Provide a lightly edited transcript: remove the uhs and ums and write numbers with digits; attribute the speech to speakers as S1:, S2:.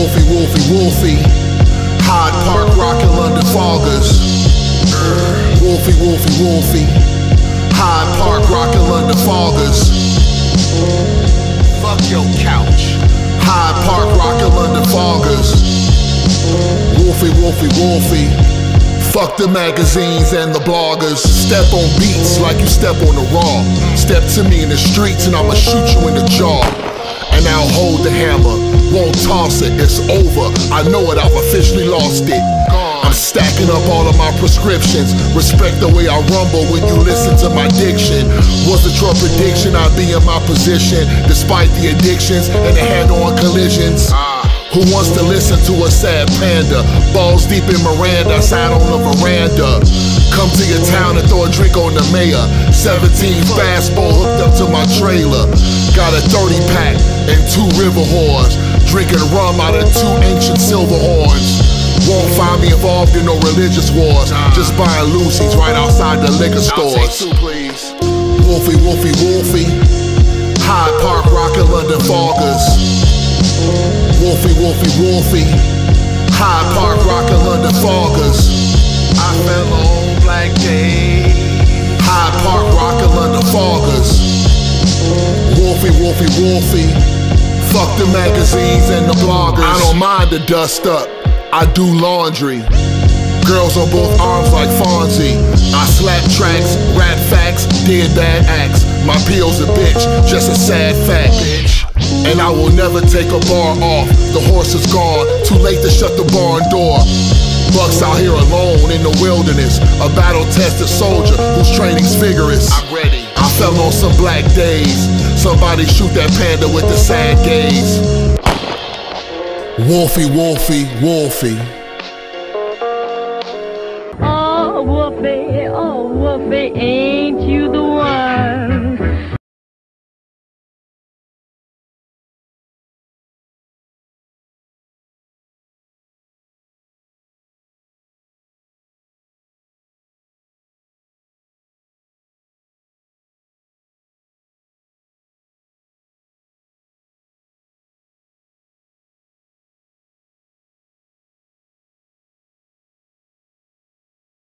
S1: Wolfie, Wolfie, Wolfie. Hyde Park, rockin' London foggers. Wolfie, Wolfie, Wolfie. Hyde Park, rockin' London foggers. Fuck your couch. Hyde Park, rockin' London foggers. Wolfie, Wolfie, Wolfie. Fuck the magazines and the bloggers. Step on beats like you step on the raw. Step to me in the streets and I'ma shoot you in the jaw. And I'll hold the hammer, won't toss it, it's over. I know it, I've officially lost it. I'm stacking up all of my prescriptions. Respect the way I rumble when you listen to my diction. Was it your prediction I'd be in my position, despite the addictions and the head-on collisions? Who wants to listen to a sad panda? Balls deep in Miranda, sat on a veranda. Come to your town and throw a drink on the mayor. 17 fastball hooked up to my trailer. Got a 30 pack and 2 river whores. Drinking rum out of 2 ancient silver horns. Won't find me involved in no religious wars. Just buying Lucy's right outside the liquor stores. Please. Wolfie, Wolfie, Wolfie. Hyde Park, rockin' London foggers. Wolfie, Wolfie, Wolfie. Hyde Park, rockin' London foggers. I fell on Black Day. Hyde Park, rockin' London foggers. Wolfie, Wolfie, Wolfie. Fuck the magazines and the bloggers. I don't mind the dust up, I do laundry. Girls on both arms like Fonzie. I slap tracks, rap facts, did bad acts. My P.O.'s a bitch, just a sad fact, bitch. And I will never take a bar off. The horse is gone, too late to shut the barn door. Bucks out here alone in the wilderness. A battle-tested soldier whose training's vigorous. I'm ready. I fell on some black days. Somebody shoot that panda with the sad gaze. Wolfie, Wolfie, Wolfie.
S2: Oh, Wolfie,